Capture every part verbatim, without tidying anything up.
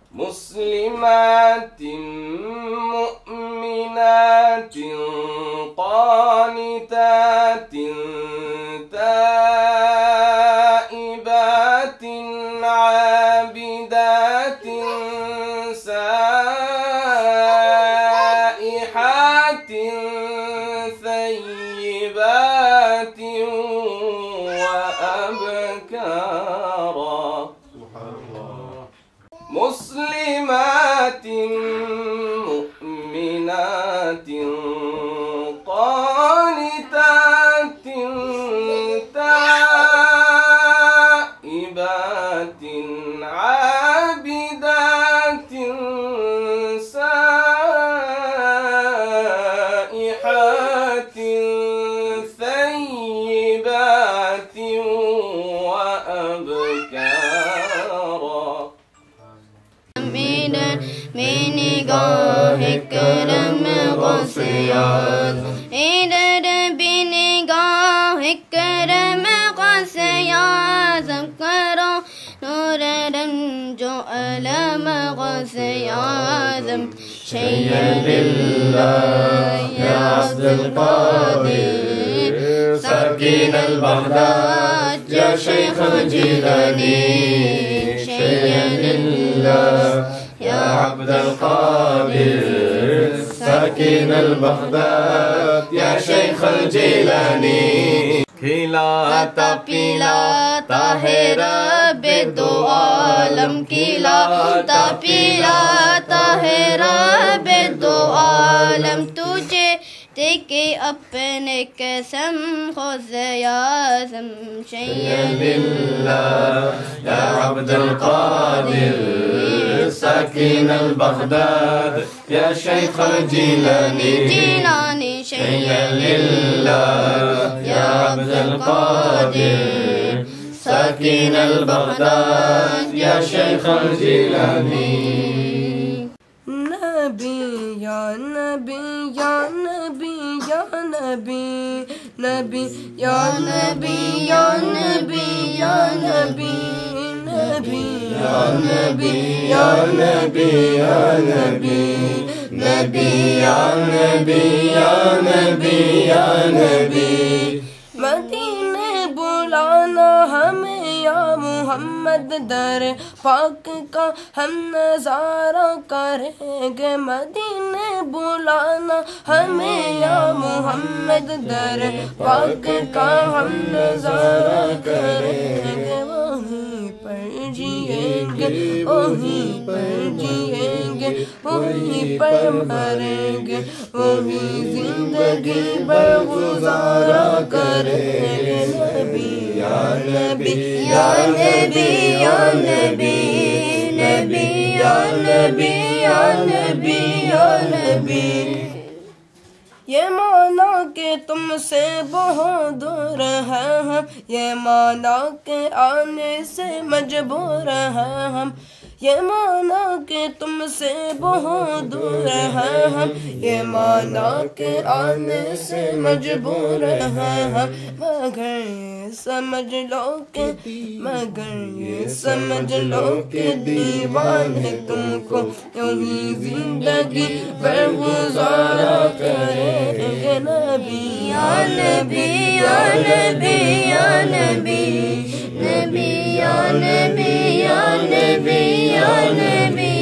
مسلمات مؤمنات قانتات تائبات عابدات سائحات ثيبات وأبكارا. مسلمات مؤمنات قانتات تائبات عابدات سائحات ثيبات وأبكارا. میں نگاہ کرم غسیات ادھر بھی نگاہ کرم غسیات کرو نور رنج و علم غسیات شیئا للہ یا عبد القادر ساکن البغداد یا شیخ الجیلانی شیئا للہ یا عبد القادر ساکن البغداد یا شیخ الجیلانی. کھلاتا پلاتا ہے رب دو عالم کھلاتا پلاتا ہے رب دو عالم تجھے دیکھے اپنے قسم خود اعظم شیئا للہ یا عبد القادر ساکن البغداد یا شیخ الجیلانی جیلانی شیئا للہ یا عبد القادر ساکن البغداد یا شیخ الجیلانی. نبی یا نبی یا نبی یا نبی نبی یا نبی یا نبی یا نبی نبی یا نبی یا نبی یا نبی نبی یا نبی یا نبی یا نبی. مدینے بلانا ہمیں یا محمد در پاک کا ہم نظارہ کریں گے. مدینے بلانا ہمیں یا محمد در پاک کا ہم نظارہ کریں گے. وہیں پر جئیں گے وہیں پر جئیں گے وہیں پر مریں گے وہیں زندگی برگزارا کریں گے. نبی یا نبی یا نبی یا نبی نبی یا نبی یا نبی یا نبی. یہ مانا کہ تم سے بہت دور ہیں ہم یہ مانا کہ آنے سے مجبور ہیں ہم یہ مانا کہ تم سے بہت دور ہیں ہم یہ مانا کہ آنے سے مجبور ہیں ہم. مگر یہ سمجھ لو کہ مگر یہ سمجھ لو کہ دیوانے تم کو یوں ہی زندگی برگزارا کریں گے. نبی یا نبی یا نبی یا نبی نبی یا نبی یا نبی یا نبی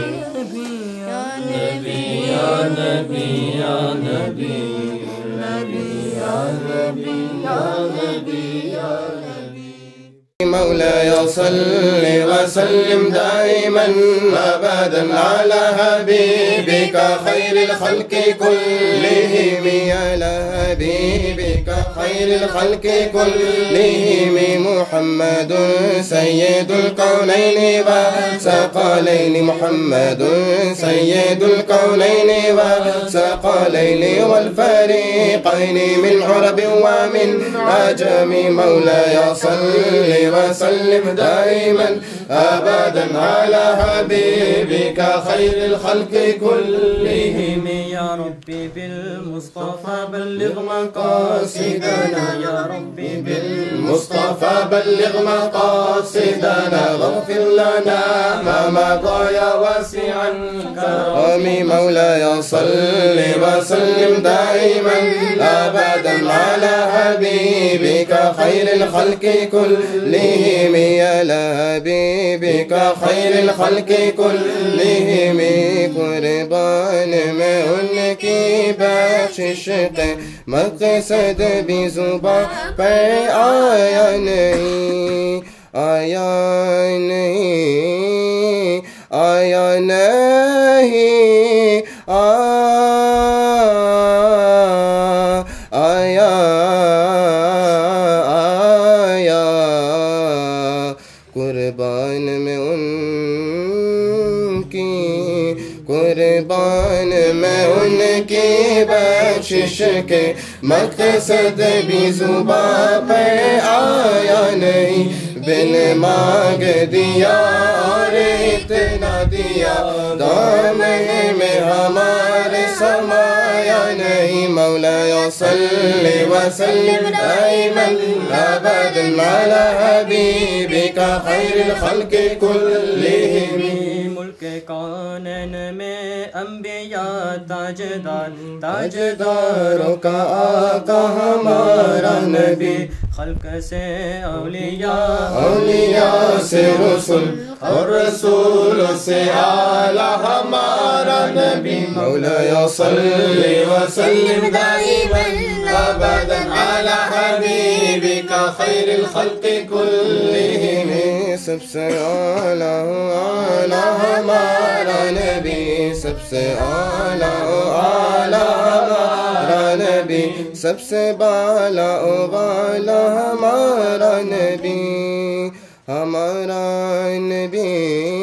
یا نبی یا نبی یا نبی نبی یا نبی یا نبی یا نبی. مولاي صل وسلم دائما ابدا على حبيبك خير الخلق كلهم على حبيبك خير الخلق كلهم محمد سيد الكونين والثقلين محمد سيد الكونين والثقلين والفريقين من عرب ومن عجم. مولاي صل وسلم دائما أبدا على حبيبك خير الخلق كلهم يا ربي بالمصطفى بلغ مقاصدنا يا ربي بالمصطفى بلغ مقاصدنا واغفر لنا ما مضى يا واسع الكرم مولاي صل وسلم دائما أبدا على حبيبك خير الخلق كلهم يا لحبيبك خير الخلق كلهم قربان میں ان کی بخشش کے مقصد بھی زباں پہ آیا نہیں آیا نہیں آیا نہیں آیا آیا قربان میں ان کی قربان میں ان کی بخشش کے مقصد بھی زباں پہ آیا نہیں بن مانگ دیا اور اتنا دیا دامن میں ہمارے سمایا نہیں مولاي صل وسلم دائما ابدا على حبيبك خير الخلق كلهم ملک کونین میں انبیاء تاجدار تاجداروں کا آقا ہمارا نبی خلق سے اولیاء اولیاء سے رسول اور رسول سے اعلیٰ ہمارا نبی مولاي صل وسلم دائما ابدا على حبيبك خير الخلق كلهم سب سے اعلیٰ اعلیٰ ہمارا نبی سب سے اعلیٰ اعلیٰ ہمارا نبی سب سے بالا بالا ہمارا نبی ہمارا نبی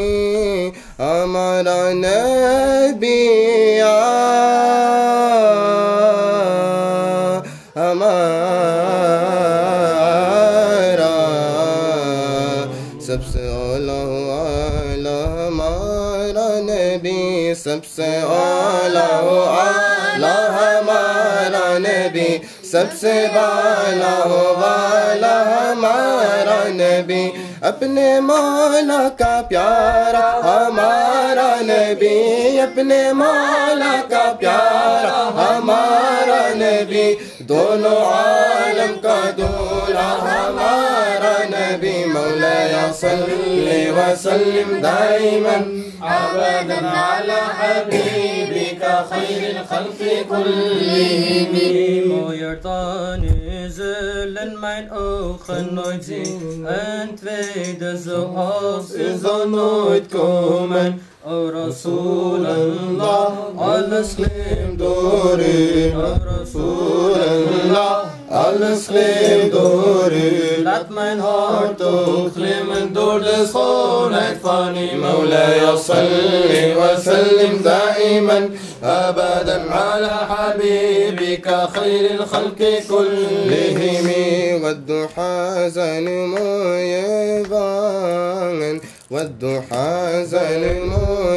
ہمارا نبی ہمارا سب سے اعلیٰ اعلیٰ ہمارا نبی سب سے اعلیٰ اعلیٰ ہمارا نبی سب سے بالا والا ہمارا نبی اپنے مولا کا پیارا ہمارا نبی اپنے مولا کا پیارا ہمارا نبی دونوں عالم کا دولہا ہمارا نبی مولاي صل وسلم دائما ابدا على حبيبك خير الخلق كلهم Moyertani zullen mijn ogen nooit zien en tweede zoals u zal nooit komen. O Rasulallah, alles glimt door u. O Rasulallah, alles glimt door u. Laat mijn hart ook glimmen door de schoonheid van u. مولاي صل وسلم دائما أبدا على حبيبك خير الخلق كلهم والضحى زنمو يبان والضحى زنمو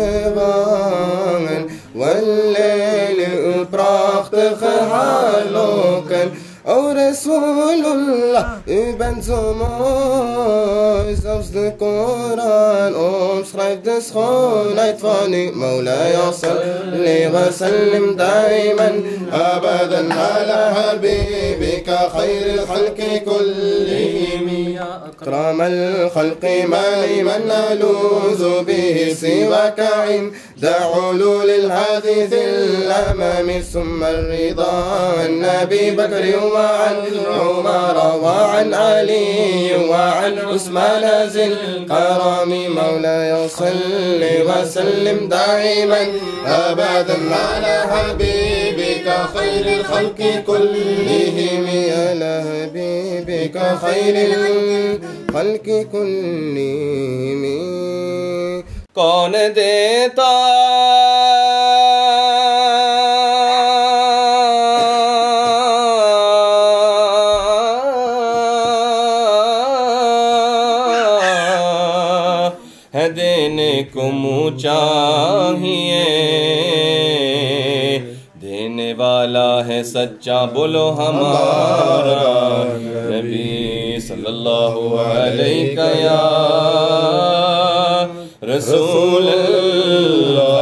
يبان والليل براخت خحالوكن O Rasulullah, u bent zo mooi, zelfs de Koran omschrijft de schoonheid van u. Moulay salli wa sallim daiman, abadan ala habibika khair al-khalqi kullihim. أكرم الخلق ما لمن نلوذ به سواك عند علول الحديث الأمام ثم الرضا عن أبي بكر وعن عمر وعن علي وعن عثمان ذي الكرم مولاي صل وسلم دائما أبدا على حبيبك خير الخلق كلهم يا لحبيبك خير الخلق كلهم کون دیتا کو منہ چاہیے دینے والا ہے سچا بولو ہمارا نبی صلی اللہ علیہ یا رسول اللہ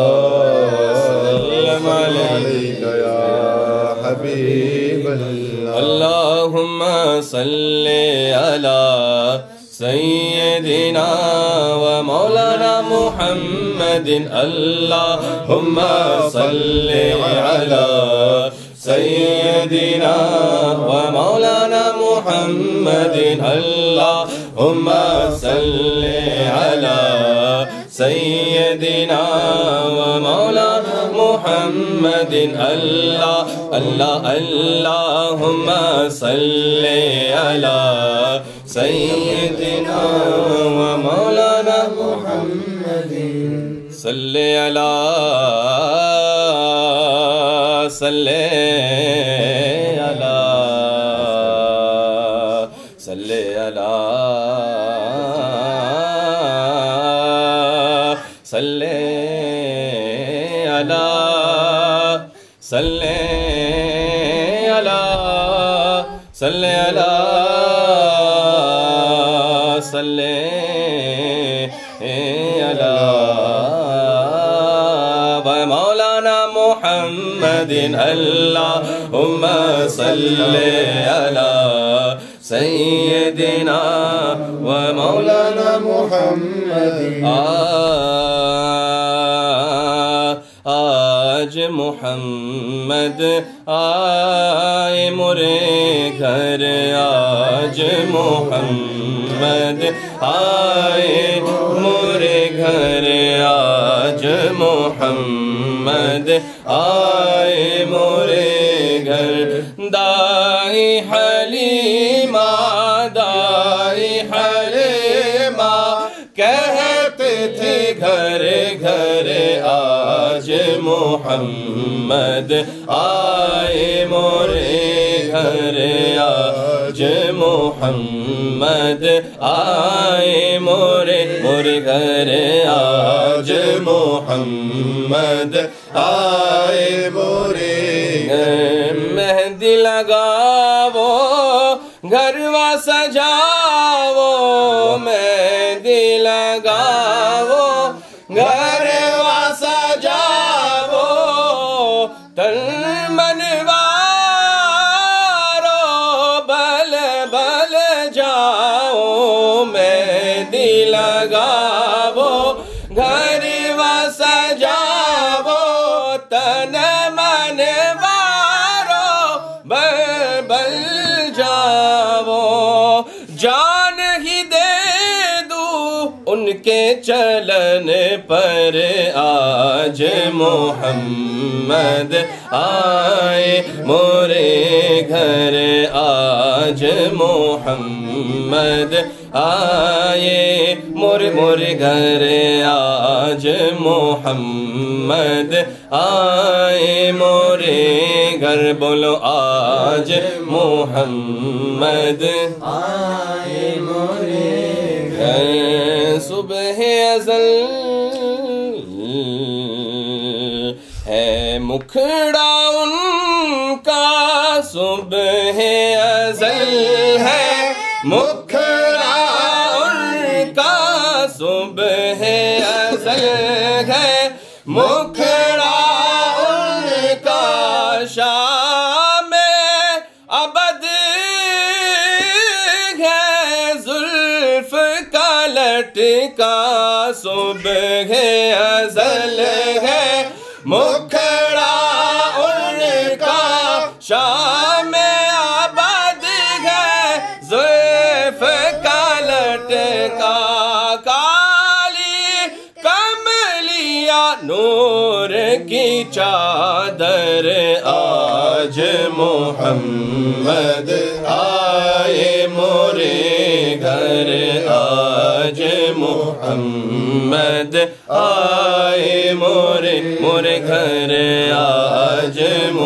سلام علیکہ یا حبیب اللہ اللہم صلی علی سیدنا و مولانا محمد اللہم صلی علی سیدنا و مولانا محمد اللہم صلی علی سیدنا و مولانا محمد اللہ اللہ اللہم صلی علی سیدنا و مولانا محمد صلی علی صلی علی صلی علی صلی علی صلی علی صلی علی صلی علی و مولانا محمد اللہم صلی علی سیدنا و مولانا محمد آج محمد آئے مرے گھر آج محمد آئے مرے گھر آج محمد آئے مرے گھر دائی حلیمہ دائی حلیمہ کہتے تھے گھر گھر آج محمد آئے مرے گھر آج محمد آئے مرے مرے گھر آج محمد آئے مرے گھر مہندی لگاو گھروا سجاو مہندی لگاو گھروا سجاو تن منوارو بل بل جاؤ مہندی لگاو گھروا سجاو تن منوارو بل بل جاؤ جان ہی دے دوں ان کے چلن پر آج محمد آئے مورے گھر آج محمد آئے مور مور گھر آج محمد آئے مورے گھر بولو آج محمد آئے مورے گھر صبح ازل ہے مکھڑا ان کا صبح ازل ہے مکھڑا ان کا صبح ازل ہے مکھڑا ان کا شام ابد ہے زلف کا لٹکا صبح ازل ہے مکھڑا ان کا شام ابد ہے زلف کا لٹکا کالی کملیا نور کی چادر آج محمد آئے مورے گھر آج محمد آئے مورے مورے گھر آج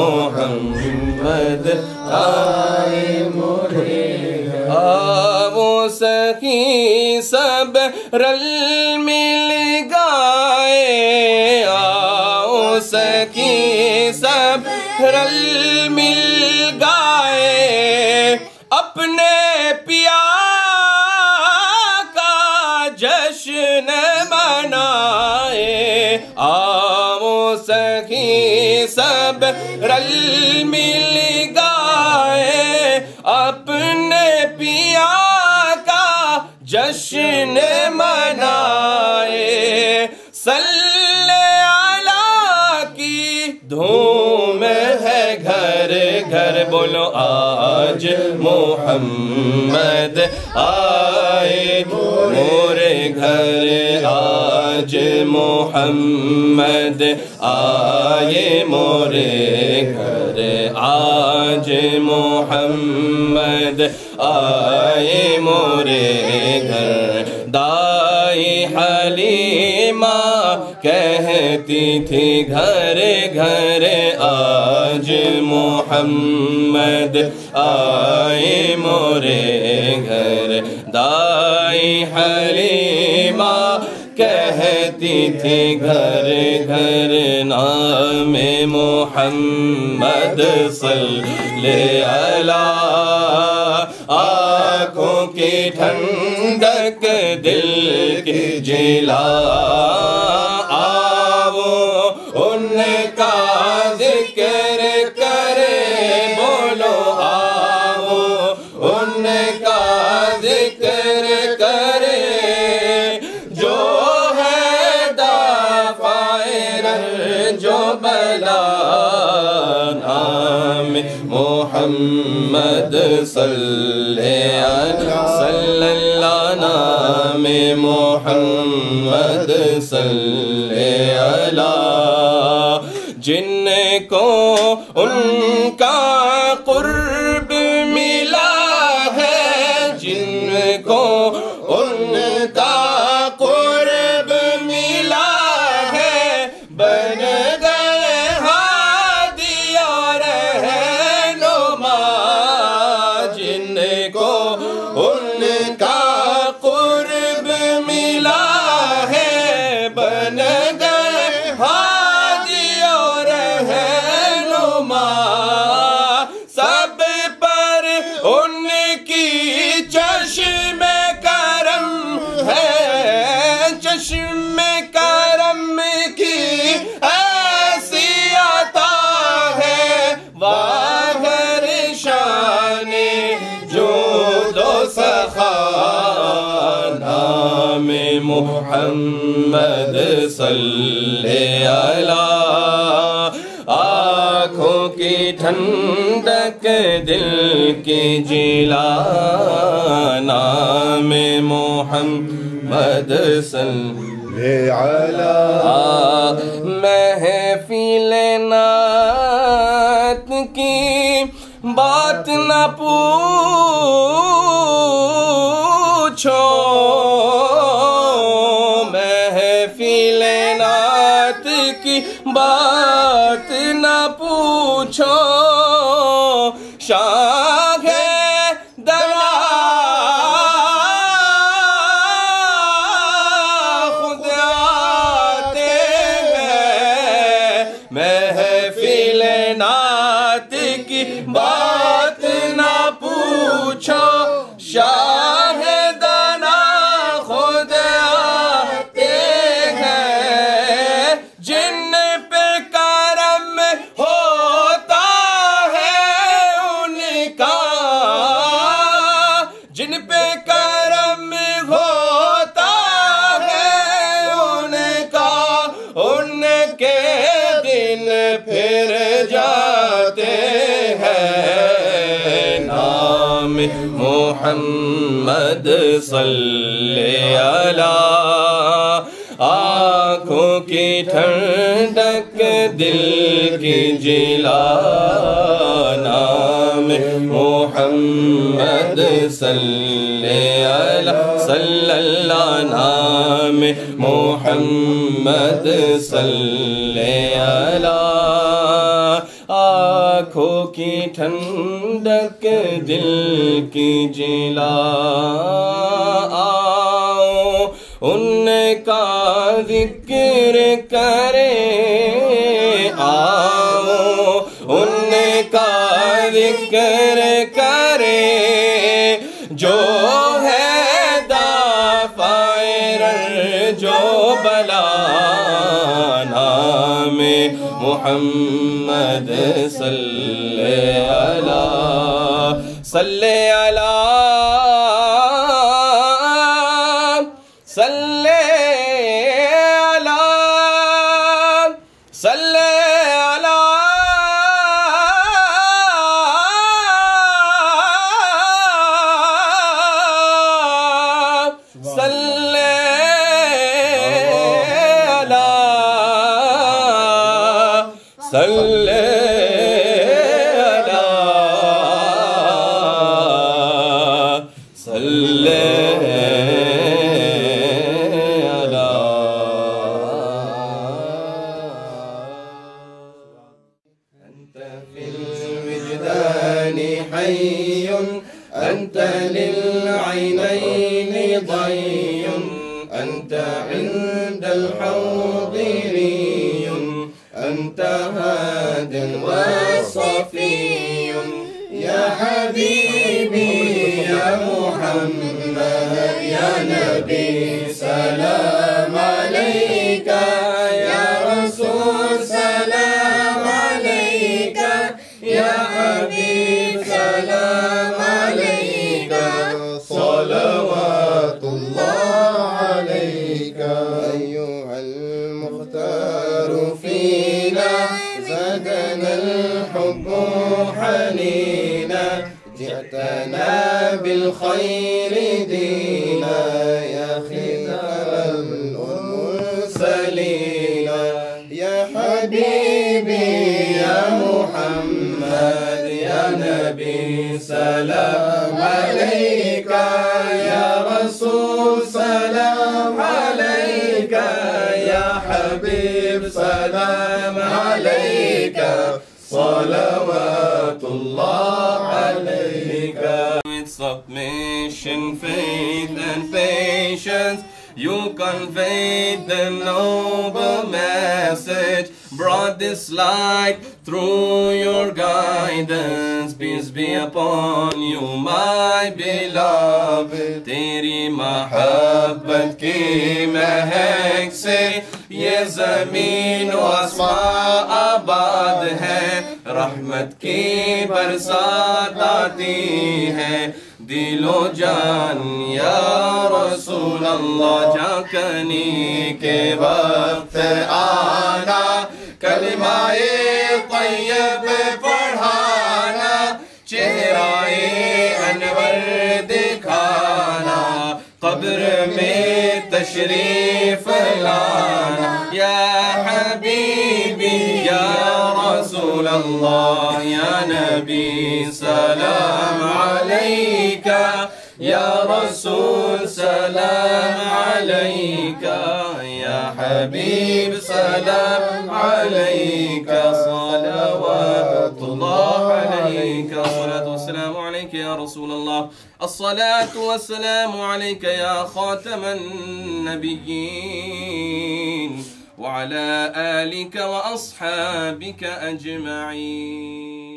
محمد آئے مورے گھر آو سخی سب رل مل گا سخی سب رل مل گائے اپنے پیا کا جشن منائے آؤ سخی سب رل مل گائے اپنے پیا کا جشن منائے صلی اللہ کی دھوم ہے گھر گھر بولو آج محمد آئے مورے گھر آج محمد آئے مورے گھر آج محمد آئے مورے گھر دائی حلیمہ کہتی تھی گھر گھر آج محمد آئے مورے گھر دائی حلیمہ کہتی تھی گھر گھر نام محمد صلی اللہ آنکھوں کی ٹھنڈک دل کی جلا آؤ ان کا ذکر کرے بولو آؤ ان کا ذکر کرے جو ہے دافائر جو بلا نام محمد صلی اللہ نام محمد صلی اللہ جن کو ان کا قرب ملا ہے جن کو ان کا قرب ملا ہے بن گئے ہادی اور رہنما جن کو ان کا قرب ملا ہے بن گئے ہادی اور رہنما سب پر ان کی چشم کرم ہے چشم کرم کی ایسی عطا ہے واہر شان جود و سخا نام محمد صلی اللہ آنکھوں کی ٹھنڈک دل کی جلا نام محمد صلی اللہ محفل نعت کی بات نہ پوچھو محفل نعت کی بات نہ پوچھو شاہ دلا خود آتے ہیں محفل نعت کی بات نہ پوچھو شاہ دنا خود آتے ہیں جن پہ کرم ہوتا ہے ان کا جن پہ کرم ہوتا ہے ان کا ان کے دن پھر جاتے ہیں نام محمد صلی اللہ آنکھوں کی ٹھنڈک دل کی جلا نام محمد صلی اللہ صلی اللہ نام محمد صلی اللہ آنکھوں کی ٹھنڈک دل کی جلا آؤ ان کا ذکر کرے میں محمد صلی علی صلی علی صلی علی صلی علی صلی علی صلی حي أنت للعينين ضي أنت عند الحاضري أنت هاد وصفي يا حبيبي يا محمد يا نبي سلام عليك يا رسول سلام عليك يا حبيب سلام عليك صلوات الله عليك أيها المختار فينا زادنا الحب حنينا جئتنا بالخير دينا يا ختام المرسلين يا حبيبي يا محمد يا نبي سلام عليك يا رسول سلام عليك يا حبيب سلام عليك صلوات الله عليك. With submission, faith and patience you conveyed the noble message, brought this light through your guidance. Peace be upon you, my beloved. Teri mahabbat ki mehek se ye zameen o asmaan abad hai, rahmat ki barsat aati hai. دلو جان یا رسول اللہ جاکنی کے وقت آنا کلمہ طیب پڑھانا چہرہ انور دکھانا قبر میں تشریف لانا یا حبیبی یا رسول اللہ یا نبی سلام علیک یا رسول سلام علیک یا حبیب سلام علیک صلوات اللہ علیک الصلاة والسلام علیک یا رسول اللہ الصلاة والسلام علیک یا خاتم النبیین وعلى آلك وأصحابك أجمعين.